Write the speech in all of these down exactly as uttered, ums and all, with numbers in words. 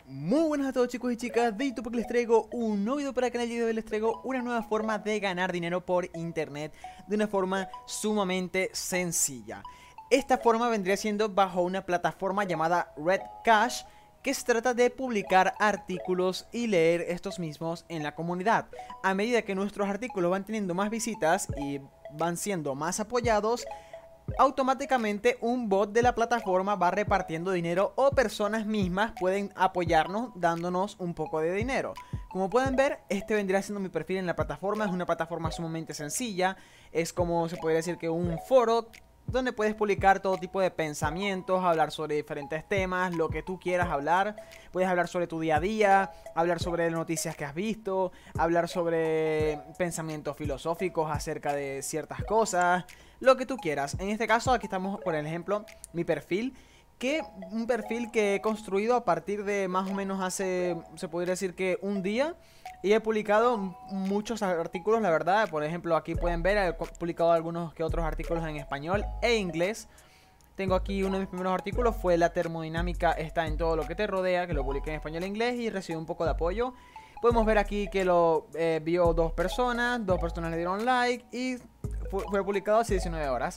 Muy buenas a todos chicos y chicas de YouTube, porque les traigo un nuevo video para el canal. Y hoy les traigo una nueva forma de ganar dinero por internet de una forma sumamente sencilla. Esta forma vendría siendo bajo una plataforma llamada RedCash, que se trata de publicar artículos y leer estos mismos en la comunidad. A medida que nuestros artículos van teniendo más visitas y van siendo más apoyados, automáticamente un bot de la plataforma va repartiendo dinero, o personas mismas pueden apoyarnos dándonos un poco de dinero. Como pueden ver, este vendría siendo mi perfil en la plataforma. Es una plataforma sumamente sencilla. Es como se podría decir que un foro donde puedes publicar todo tipo de pensamientos, hablar sobre diferentes temas, lo que tú quieras hablar. Puedes hablar sobre tu día a día, hablar sobre noticias que has visto, hablar sobre pensamientos filosóficos acerca de ciertas cosas, lo que tú quieras. En este caso, aquí estamos, por ejemplo, mi perfil, que un perfil que he construido a partir de más o menos hace, se podría decir que un día. Y he publicado muchos artículos, la verdad. Por ejemplo, aquí pueden ver, he publicado algunos que otros artículos en español e inglés. Tengo aquí uno de mis primeros artículos, fue la termodinámica está en todo lo que te rodea, que lo publiqué en español e inglés y recibió un poco de apoyo. Podemos ver aquí que lo eh, vio dos personas, dos personas le dieron like y fue, fue publicado hace diecinueve horas.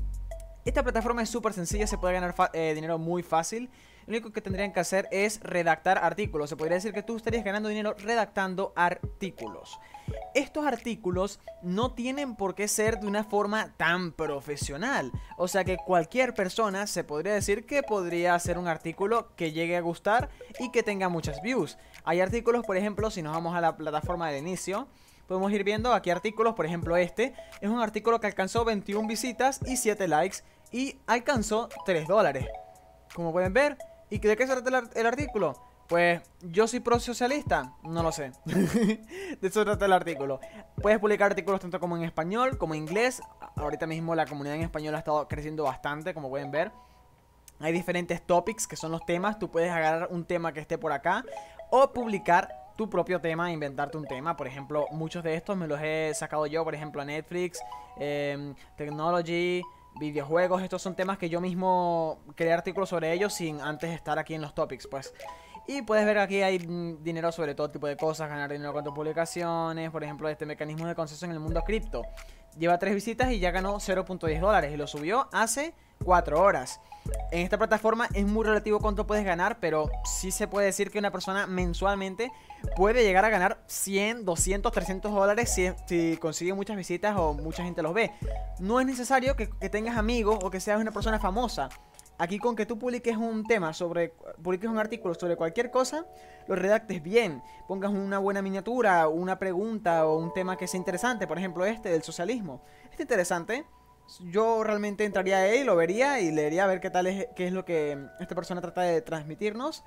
Esta plataforma es súper sencilla, se puede ganar eh, dinero muy fácil. Lo único que tendrían que hacer es redactar artículos. Se podría decir que tú estarías ganando dinero redactando artículos. Estos artículos no tienen por qué ser de una forma tan profesional. O sea que cualquier persona se podría decir que podría hacer un artículo que llegue a gustar y que tenga muchas views. Hay artículos, por ejemplo, si nos vamos a la plataforma del inicio, podemos ir viendo aquí artículos. Por ejemplo, este es un artículo que alcanzó veintiuna visitas y siete likes y alcanzó tres dólares. Como pueden ver. ¿Y de qué se trata el, el artículo? Pues yo soy prosocialista, no lo sé. De eso trata el artículo. Puedes publicar artículos tanto como en español como en inglés. Ahorita mismo la comunidad en español ha estado creciendo bastante, como pueden ver. Hay diferentes topics que son los temas. Tú puedes agarrar un tema que esté por acá o publicar tu propio tema, inventarte un tema. Por ejemplo, muchos de estos me los he sacado yo, por ejemplo, a Netflix, eh, Technology, videojuegos. Estos son temas que yo mismo creé artículos sobre ellos sin antes estar aquí en los topics, pues. Y puedes ver aquí hay dinero sobre todo tipo de cosas, ganar dinero con tus publicaciones. Por ejemplo, este mecanismo de consenso en el mundo cripto. Lleva tres visitas y ya ganó cero punto diez dólares y lo subió hace cuatro horas. En esta plataforma es muy relativo cuánto puedes ganar, pero sí se puede decir que una persona mensualmente puede llegar a ganar cien, doscientos, trescientos dólares si, si consigue muchas visitas o mucha gente los ve. No es necesario que, que tengas amigos o que seas una persona famosa. Aquí con que tú publiques un tema sobre, publiques un artículo sobre cualquier cosa, lo redactes bien, pongas una buena miniatura, una pregunta o un tema que sea interesante. Por ejemplo, este del socialismo. Está interesante. Yo realmente entraría ahí, lo vería y leería a ver qué tal es, qué es lo que esta persona trata de transmitirnos.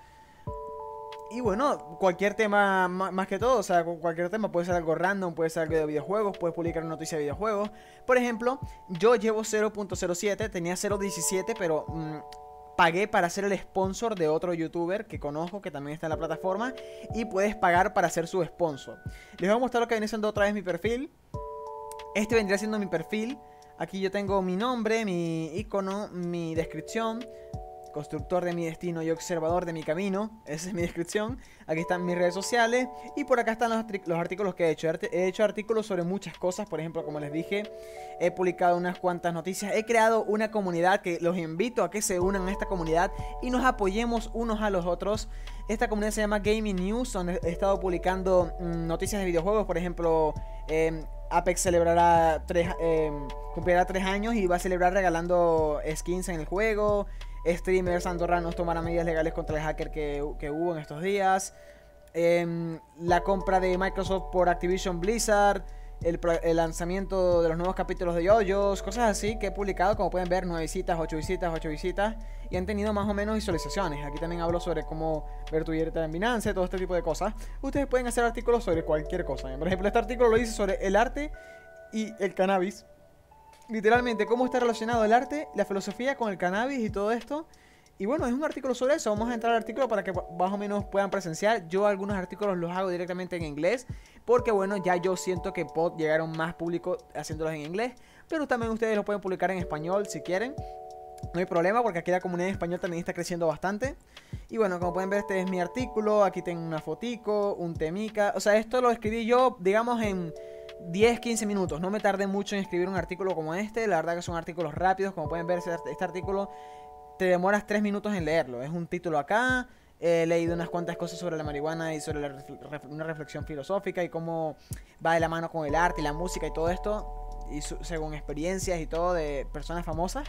Y bueno, cualquier tema más que todo, o sea, cualquier tema puede ser algo random, puede ser algo de videojuegos, puedes publicar una noticia de videojuegos. Por ejemplo, yo llevo cero punto cero siete, tenía cero punto diecisiete, pero mmm, pagué para ser el sponsor de otro youtuber que conozco, que también está en la plataforma, y puedes pagar para ser su sponsor. Les voy a mostrar lo que viene siendo otra vez mi perfil. Este vendría siendo mi perfil. Aquí yo tengo mi nombre, mi icono, mi descripción. Constructor de mi destino y observador de mi camino. Esa es mi descripción. Aquí están mis redes sociales. Y por acá están los, los artículos que he hecho. He hecho artículos sobre muchas cosas. Por ejemplo, como les dije, he publicado unas cuantas noticias. He creado una comunidad que los invito a que se unan a esta comunidad y nos apoyemos unos a los otros. Esta comunidad se llama Gaming News, donde he estado publicando mmm, noticias de videojuegos. Por ejemplo, eh, Apex celebrará tres, eh, cumplirá tres años y va a celebrar regalando skins en el juego. Streamers andorranos tomarán medidas legales contra el hacker que, que hubo en estos días. Eh, la compra de Microsoft por Activision Blizzard. El, el lanzamiento de los nuevos capítulos de JoJo's. Cosas así que he publicado, como pueden ver, nueve visitas, ocho visitas, ocho visitas. Y han tenido más o menos visualizaciones. Aquí también hablo sobre cómo ver tu dieta en Binance, todo este tipo de cosas. Ustedes pueden hacer artículos sobre cualquier cosa. Por ejemplo, este artículo lo hice sobre el arte y el cannabis. Literalmente, cómo está relacionado el arte, la filosofía con el cannabis y todo esto. Y bueno, es un artículo sobre eso. Vamos a entrar al artículo para que más o menos puedan presenciar. Yo algunos artículos los hago directamente en inglés, porque bueno, ya yo siento que puedo llegar a un más público haciéndolos en inglés. Pero también ustedes lo pueden publicar en español si quieren. no hay problema porque aquí la comunidad en español también está creciendo bastante. Y bueno, como pueden ver, este es mi artículo. Aquí tengo una fotico, un temica. O sea, esto lo escribí yo, digamos, en diez quince minutos. No me tardé mucho en escribir un artículo como este. La verdad que son artículos rápidos. Como pueden ver, este artículo te demoras tres minutos en leerlo. Es un título acá. He leído unas cuantas cosas sobre la marihuana y sobre la ref una reflexión filosófica y cómo va de la mano con el arte y la música y todo esto. Y según experiencias y todo de personas famosas.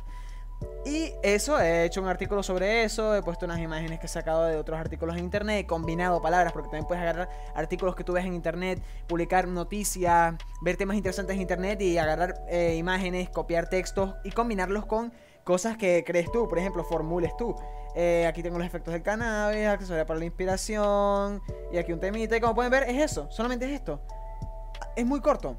Y eso, he hecho un artículo sobre eso, he puesto unas imágenes que he sacado de otros artículos en internet, he combinado palabras, porque también puedes agarrar artículos que tú ves en internet, publicar noticias, ver temas interesantes en internet y agarrar eh, imágenes, copiar textos y combinarlos con cosas que crees tú, por ejemplo, formules tú. Eh, aquí tengo los efectos del cannabis, accesoria para la inspiración, y aquí un temita, y como pueden ver es eso, solamente es esto. Es muy corto,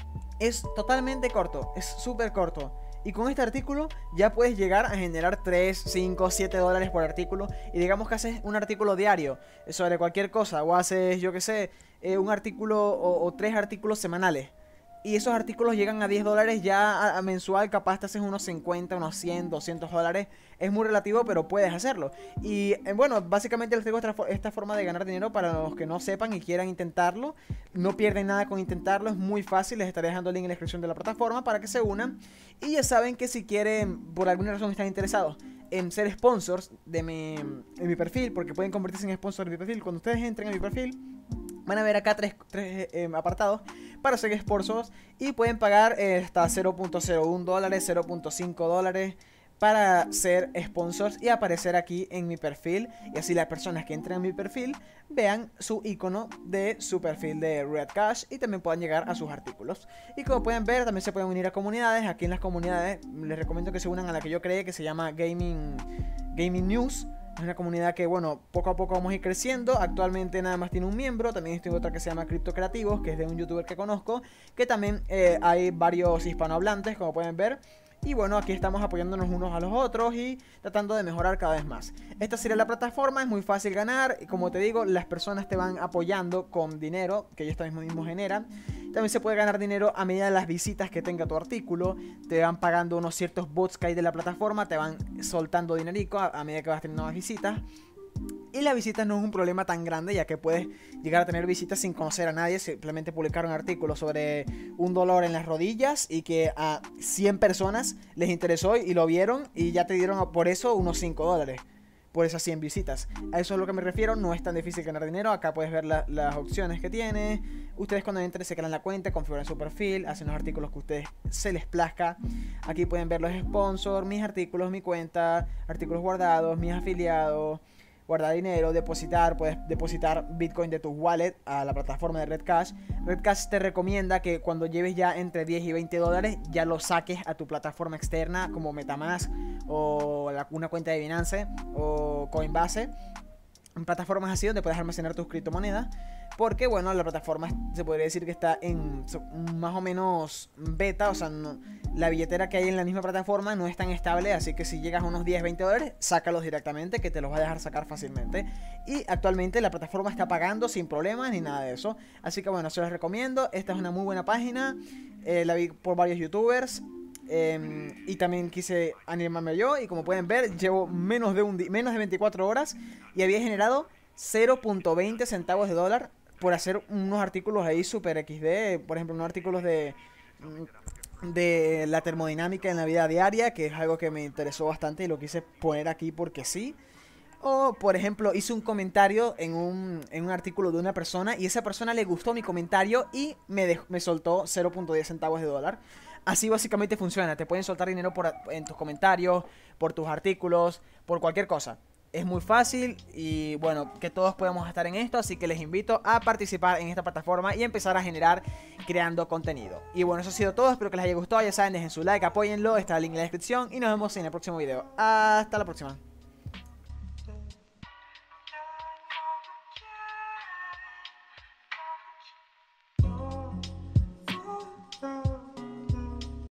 es totalmente corto, es súper corto. Y con este artículo ya puedes llegar a generar tres, cinco, siete dólares por artículo. Y digamos que haces un artículo diario sobre cualquier cosa. O haces, yo que sé, eh, un artículo o, o tres artículos semanales. Y esos artículos llegan a diez dólares ya a, a mensual. Capaz te haces unos cincuenta, unos cien, doscientos dólares. Es muy relativo, pero puedes hacerlo. Y eh, bueno, básicamente les traigo esta, esta forma de ganar dinero para los que no sepan y quieran intentarlo. No pierden nada con intentarlo, es muy fácil. Les estaré dejando el link en la descripción de la plataforma para que se unan. Y ya saben que si quieren, por alguna razón están interesados en ser sponsors de mi, de mi perfil, porque pueden convertirse en sponsors de mi perfil. Cuando ustedes entren a mi perfil, van a ver acá tres, tres eh, apartados para ser sponsors y pueden pagar eh, hasta cero punto cero uno dólares, cero punto cinco dólares para ser sponsors y aparecer aquí en mi perfil. Y así las personas que entren a mi perfil vean su icono de su perfil de Red Cash y también puedan llegar a sus artículos. Y como pueden ver, también se pueden unir a comunidades. Aquí en las comunidades les recomiendo que se unan a la que yo creé, que se llama Gaming, Gaming News. Es una comunidad que, bueno, poco a poco vamos a ir creciendo. Actualmente nada más tiene un miembro. También estoy en otra que se llama Cripto Creativos, que es de un youtuber que conozco, que también eh, hay varios hispanohablantes, como pueden ver. Y bueno, aquí estamos apoyándonos unos a los otros y tratando de mejorar cada vez más. Esta sería la plataforma, es muy fácil ganar. Y como te digo, las personas te van apoyando con dinero que ellos mismos mismos generan. También se puede ganar dinero a medida de las visitas que tenga tu artículo. Te van pagando unos ciertos bots que hay de la plataforma. Te van soltando dinerico a, a medida que vas teniendo más visitas. Y la visita no es un problema tan grande, ya que puedes llegar a tener visitas sin conocer a nadie. Simplemente publicar un artículo sobre un dolor en las rodillas y que a cien personas les interesó y lo vieron y ya te dieron por eso unos cinco dólares. Por esas cien visitas. A eso es a lo que me refiero. No es tan difícil ganar dinero. Acá puedes ver la, las opciones que tiene. Ustedes cuando entren se crean la cuenta, configuran su perfil, hacen los artículos que a ustedes se les plazca. Aquí pueden ver los sponsors, mis artículos, mi cuenta, artículos guardados, mis afiliados, guardar dinero, depositar. Puedes depositar Bitcoin de tu wallet a la plataforma de Red Cash. Red Cash te recomienda que cuando lleves ya entre diez y veinte dólares ya lo saques a tu plataforma externa como MetaMask o la, una cuenta de Binance o Coinbase, en plataformas así donde puedes almacenar tus criptomonedas. Porque bueno, la plataforma se podría decir que está en más o menos beta. O sea, no, la billetera que hay en la misma plataforma no es tan estable. Así que si llegas a unos diez, veinte dólares, sácalos directamente, que te los va a dejar sacar fácilmente. Y actualmente la plataforma está pagando sin problemas ni nada de eso. Así que bueno, se los recomiendo. Esta es una muy buena página. eh, La vi por varios youtubers. Eh, y también quise animarme yo. Y como pueden ver, llevo menos de, un menos de veinticuatro horas y había generado cero punto veinte centavos de dólar por hacer unos artículos ahí super equis de. Por ejemplo, unos artículos de de la termodinámica en la vida diaria, que es algo que me interesó bastante y lo quise poner aquí porque sí. O, por ejemplo, hice un comentario en un, en un artículo de una persona y esa persona le gustó mi comentario y me, dejó, me soltó cero punto diez centavos de dólar. Así básicamente funciona. Te pueden soltar dinero por, en tus comentarios, por tus artículos, por cualquier cosa. Es muy fácil y bueno, que todos podemos estar en esto, así que les invito a participar en esta plataforma y empezar a generar creando contenido. Y bueno, eso ha sido todo, espero que les haya gustado, ya saben, dejen su like, apóyenlo, está el link en la descripción y nos vemos en el próximo video. Hasta la próxima.